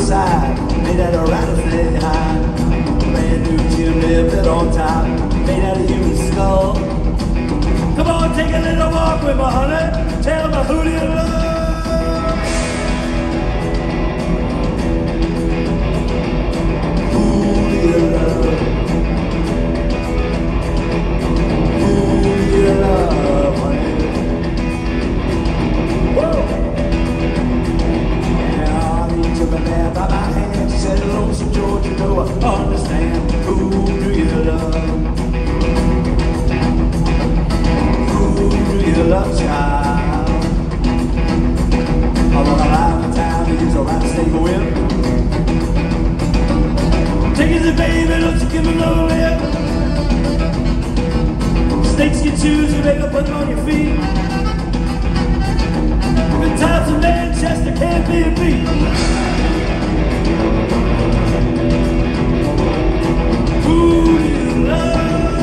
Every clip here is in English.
riverside, made out of rattlesnake hide. Brand new chimney built on top, made out of human skull. Come on, take a little walk with me, honey. Tell me who do you love? Who do you love? Who do you love, honey? Woo! Yeah, he took a nap by my hand. She said, "Lonesome George, you know I understand. Who do you love? Who do you love, child? I want a lifetime to use a rattlesnake whip. Take it easy, baby, don't you give me no lip. Snakes you choose, you make them put them on your feet. Good times in Manchester can't be beat. Who do you love?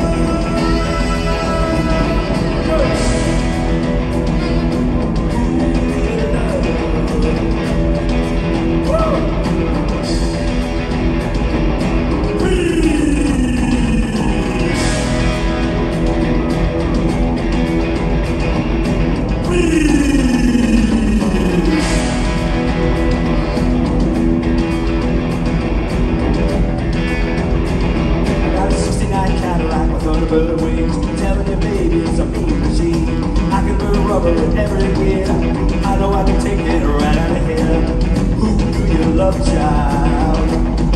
Thunderbird wings, telling you baby it's a mean machine. I can burn rubber in every gear. I know I can take it right out of here. Who do you love, child?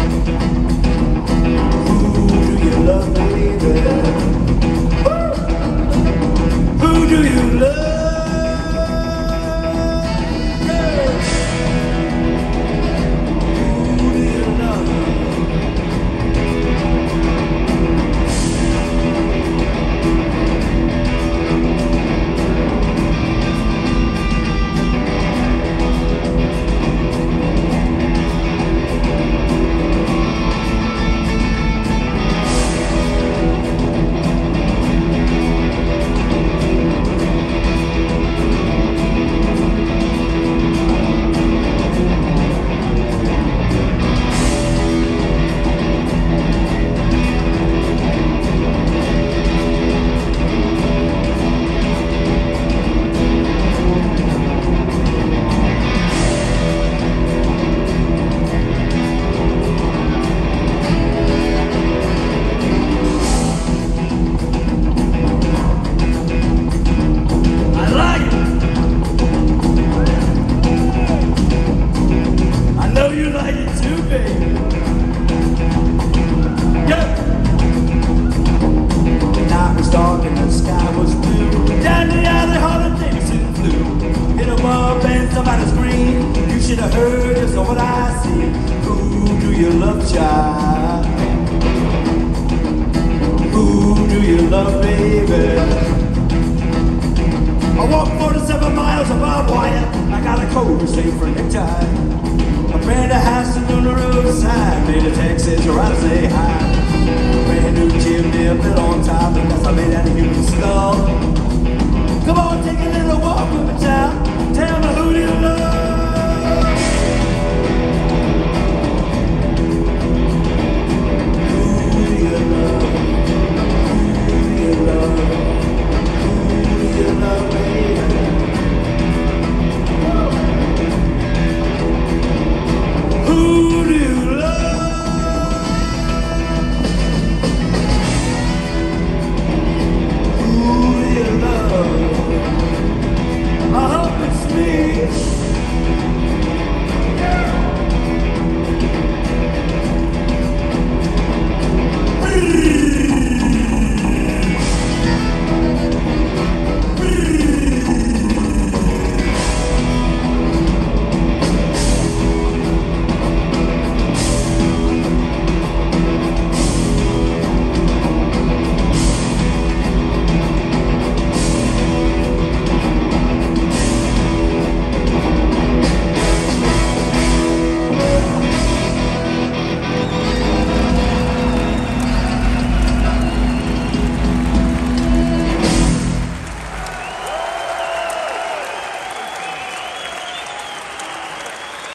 Who do you love, baby? Woo! Who do you love? Somebody's scream, you should have heard just what I see. Who do you love, child? Who do you love, baby? I walked 47 miles of barbed wire. I got a coat to save for a necktie. A brand of house on the roadside, made of Texas rattlesnake hide. Brand new chimney built on top, and that's made out of human skull. Come on, take a little walk with me, child. Tell me who